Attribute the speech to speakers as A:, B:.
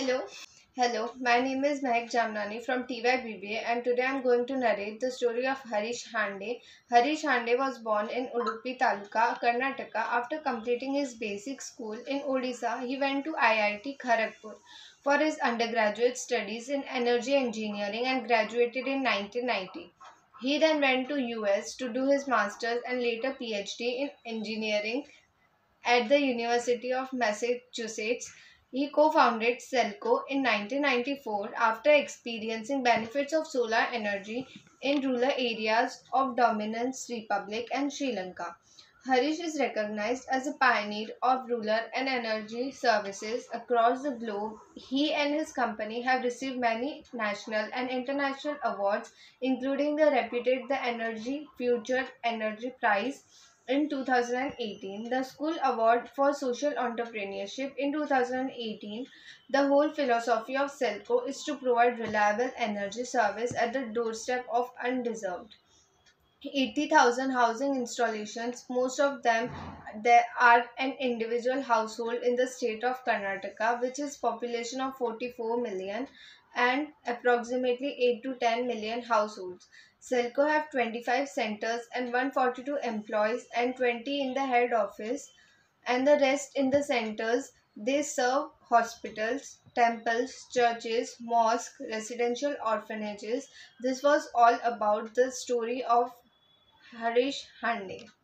A: Hello, my name is Mehak Jamnani from TYBBA and today I am going to narrate the story of Harish Hande. Harish Hande was born in Udupi Taluka, Karnataka. After completing his basic school in Odisha, he went to IIT Kharagpur for his undergraduate studies in energy engineering and graduated in 1990. He then went to US to do his masters and later PhD in engineering at the University of Massachusetts. He co-founded Celco in 1994 after experiencing benefits of solar energy in rural areas of Dominance Republic and Sri Lanka. Harish is recognized as a pioneer of rural and energy services across the globe. He and his company have received many national and international awards, including the reputed the Energy Future Energy Prize in 2018, the School Award for Social Entrepreneurship in 2018. The whole philosophy of Celco is to provide reliable energy service at the doorstep of undeserved. 80,000 housing installations, most of them there are an individual household in the state of Karnataka, which is population of 44 million and approximately 8 to 10 million households. Selco have 25 centers and 142 employees and 20 in the head office, and the rest in the centers. They serve hospitals, temples, churches, mosques, residential orphanages. This was all about the story of Harish Hande.